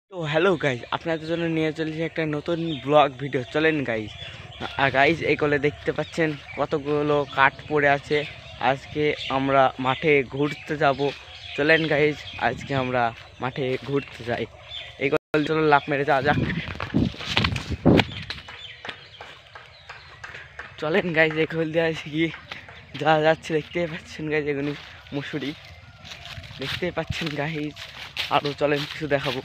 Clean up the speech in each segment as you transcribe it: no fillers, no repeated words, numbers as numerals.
তো hello guys, আপনাদের জন্য নিয়ে চলেছি একটা নতুন ব্লগ ভিডিও। চলেন গাইজ। আর গাইজ এই কলে দেখতে পাচ্ছেন কতগুলো কাঠ পড়ে আছে। আজকে আমরা মাঠে ঘুরতে যাব। চলেন গাইজ, আজকে আমরা মাঠে ঘুরতে যাই। এই কলে চলো লাফ মেরে যাওয়া যাক। চলেন গাইজ, এই কল দিয়ে আসি কি যা যাচ্ছে দেখতেই পাচ্ছেন গাইজ, এগুলি মুসুরি দেখতেই পাচ্ছেন গাইজ। আরও চলেন কিছু দেখাবো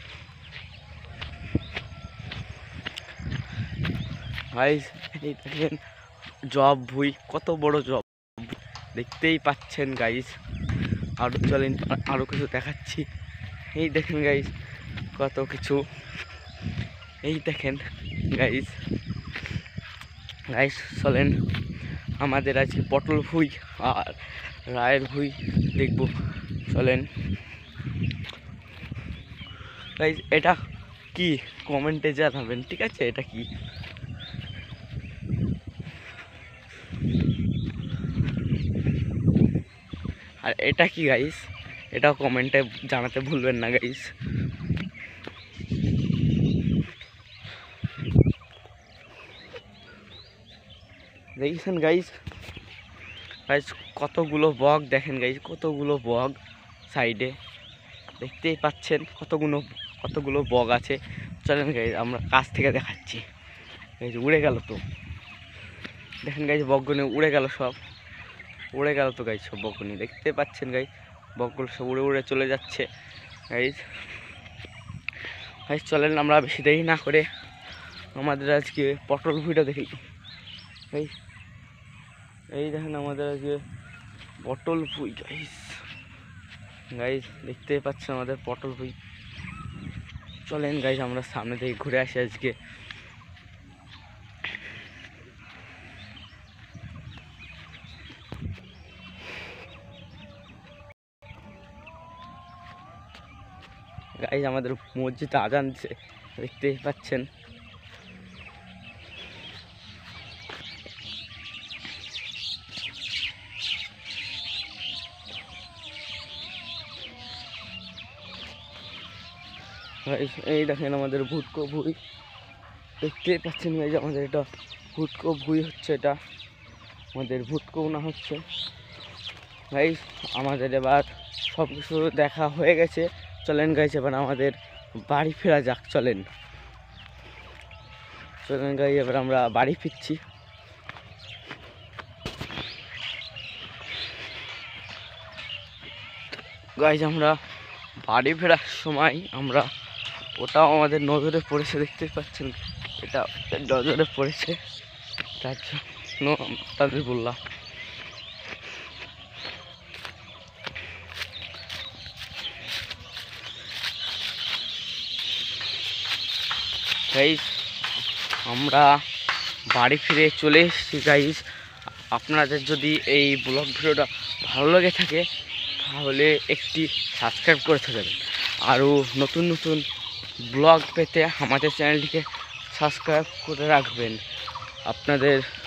গাইজ। এই দেখেন জব ভুই, কত বড় জব দেখতেই পাচ্ছেন গাইজ। আরও চলেন আরও কিছু দেখাচ্ছি। এই দেখেন গাইজ কত কিছু। এই দেখেন গাইজ গাইজ চলেন আমাদের আজকে পটল ভুই আর রায়ের ভুই দেখব। চলেন গাইজ, এটা কি কমেন্টে জানাবেন, ঠিক আছে? এটা কি আর এটা কি গাইস, এটাও কমেন্টে জানাতে ভুলবেন না গাইস। দেখেছেন গাইস, গাইস কতগুলো বক, দেখেন গাইস কতগুলো বক সাইডে দেখতেই পাচ্ছেন। কতগুলো বক আছে। চলেন গাইস আমরা কাছ থেকে দেখাচ্ছি। গাইস উড়ে গেল তো, দেখেন গাইস বকগুলো উড়ে গেল, সব উড়ে গেল তো গাইস। সব বকগুলো দেখতে পাচ্ছেন গাইস, বকগুলো সব উড়ে উড়ে চলে যাচ্ছে গাইস। গাইস চলেন আমরা বেশি দেরি না করে আমাদের আজকে পটল ভুঁইটা দেখি। এই দেখেন আমাদের আজকে পটল ভুঁই গাইস। গাইস দেখতেই পাচ্ছেন আমাদের পটল ভুঁই। চলেন গাইস আমরা সামনে থেকে ঘুরে আসি আজকে। গাইস আমাদের মসজিদে আজান দিচ্ছে, দেখতেই পাচ্ছেন। এই দেখেন আমাদের ভুটকো ভুঁই, দেখতেই পাচ্ছেন গাইস আমাদের এটা ভুটকো ভুঁই হচ্ছে। এটা আমাদের ভুটকো না হচ্ছে গাইস। আমাদের এবার সব কিছু দেখা হয়ে গেছে। চলেন গাইস এবার আমাদের বাড়ি ফেরা যাক। চলেন চলেন গাইস এবার আমরা বাড়ি ফিরছি। গাইস আমরা বাড়ি ফেরার সময় আমরা, ওটাও আমাদের নজরে পড়েছে, দেখতে পাচ্ছেন এটা নজরে পড়েছে, তার জন্য তাদের বললাম। গাইস আমরা বাড়ি ফিরে চলে এসেছি গাইস। আপনাদের যদি এই ব্লগ ভিডিওটা ভালো লেগে থাকে তাহলে একটি সাবস্ক্রাইব করে থাকবেন। আরও নতুন নতুন ব্লগ পেতে আমাদের চ্যানেলটিকে সাবস্ক্রাইব করে রাখবেন। আপনাদের